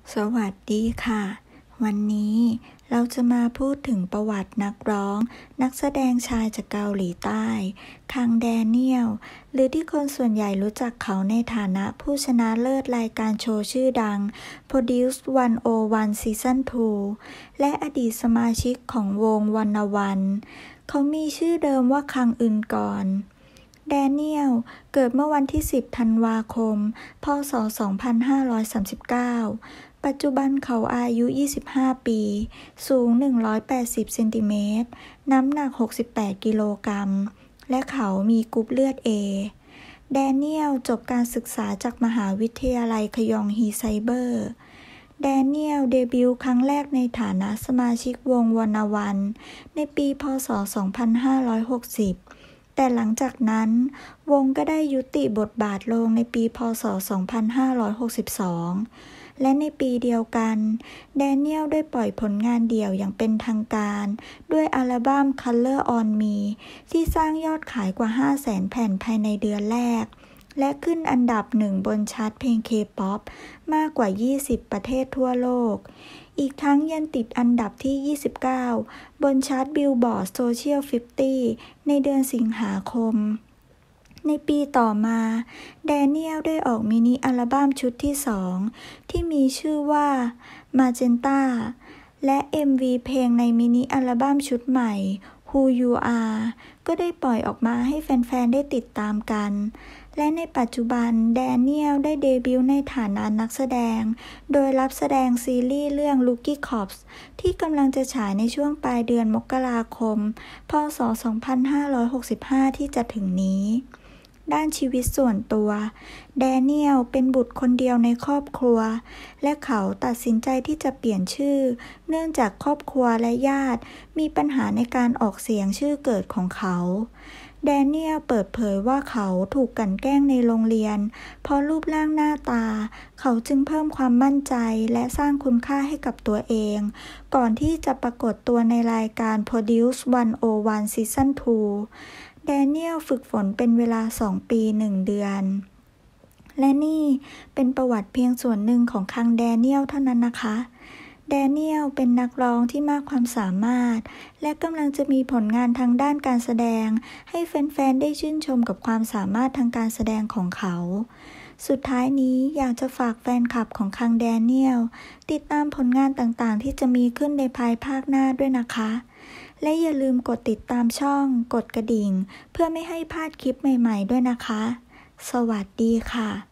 สวัสดีค่ะ วันนี้เราจะมาพูดถึงประวัตินักร้องนักแสดงชายจากเกาหลีใต้คังแดเนียลหรือที่คนส่วนใหญ่รู้จักเขาในฐานะผู้ชนะเลิศรายการโชว์ชื่อดัง Produce 101 Season 2 และอดีตสมาชิกของวงวันวัน เขามีชื่อเดิมว่าคังอึนกรแดเนียลเกิดเมื่อวันที่ 10 ธันวาคม พ.ศ. 2539 ปัจจุบันเขาอายุ 25 ปี สูง 180 เซนติเมตร น้ำหนัก 68 กิโลกรัม และเขามีกรุ๊ปเลือด A แดเนียลจบการศึกษาจากมหาวิทยาลัยคยองฮีไซเบอร์แดเนียลเดบิวต์ครั้งแรกในฐานะสมาชิกวงวันวันในปี พ.ศ. 2560แต่หลังจากนั้นวงก็ได้ยุติบทบาทลงในปี พ.ศ. 2562 และในปีเดียวกันแดเนียลได้ปล่อยผลงานเดี่ยวอย่างเป็นทางการด้วยอัลบั้ม Color on Me ที่สร้างยอดขายกว่า 500,000 แผ่นภายในเดือนแรกและขึ้นอันดับ1บนชาร์ตเพลง K-POP มากกว่า 20 ประเทศทั่วโลกอีกทั้งยังติดอันดับที่ 29 บนชาร์ตบิลบอร์ดโซเชียล 50 ในเดือนสิงหาคมในปีต่อมาแดเนียลได้ออกมินิอัลบั้มชุดที่ 2 ที่มีชื่อว่า Magenta และ MV เพลงในมินิอัลบั้มชุดใหม่ Who You Are ก็ได้ปล่อยออกมาให้แฟนๆได้ติดตามกันและในปัจจุบันแดเนียลได้เดบิวต์ในฐานะนักแสดงโดยรับแสดงซีรีส์เรื่อง Rookie Cops ที่กำลังจะฉายในช่วงปลายเดือนมกราคม พ.ศ. 2565 ที่จะถึงนี้ด้านชีวิตส่วนตัวแดเนียลเป็นบุตรคนเดียวในครอบครัวและเขาตัดสินใจที่จะเปลี่ยนชื่อเนื่องจากครอบครัวและญาติมีปัญหาในการออกเสียงชื่อเกิดของเขาแดเนียลเปิดเผยว่าเขาถูกกลั่นแกล้งในโรงเรียนเพราะรูปร่างหน้าตาเขาจึงเพิ่มความมั่นใจและสร้างคุณค่าให้กับตัวเองก่อนที่จะปรากฏตัวในรายการ Produce 101 Season 2 แดเนียลฝึกฝนเป็นเวลา 2 ปี 1 เดือนและนี่เป็นประวัติเพียงส่วนหนึ่งของคังแดเนียลเท่านั้นนะคะแดเนียลเป็นนักร้องที่มากความสามารถและกำลังจะมีผลงานทางด้านการแสดงให้แฟนๆได้ชื่นชมกับความสามารถทางการแสดงของเขาสุดท้ายนี้อยากจะฝากแฟนคลับของคังแดเนียลติดตามผลงานต่างๆที่จะมีขึ้นในภายภาคหน้าด้วยนะคะและอย่าลืมกดติดตามช่องกดกระดิ่งเพื่อไม่ให้พลาดคลิปใหม่ๆด้วยนะคะสวัสดีค่ะ